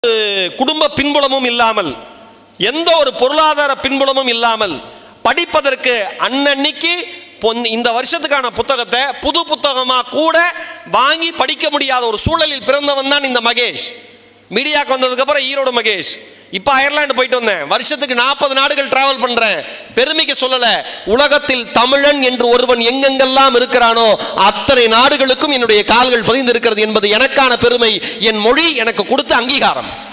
குடும்ப பின்புலமும் இல்லாமல், எந்த ஒரு பொருளாதார பின்புலமும் இல்லாமல் படிப்பதற்கு அன்னன்னைக்கு இந்த வருஷத்துக்கான புத்தகத்தை புது புத்தகமா கூட வாங்கி படிக்க முடியாத ஒரு சூழலில் பிறந்தவன் தான் இந்த மகேஷ். மீடியாவுக்கு வந்ததுக்கு அப்புறம் ஈரோடு மகேஷ். இப்ப அயர்லாந்து போயிட்டு வந்தேன். வருஷத்துக்கு 40 நாடுகள் டிராவல் பண்றேன். பெருமைக்கு சொல்லல, உலகத்தில் தமிழன் என்று ஒருவன் எங்கெங்கெல்லாம் இருக்கிறானோ அத்தனை நாடுகளுக்கும் என்னுடைய கால்கள் பதிந்து இருக்கிறது என்பது எனக்கான பெருமை. என் மொழி எனக்கு கொடுத்த அங்கீகாரம்.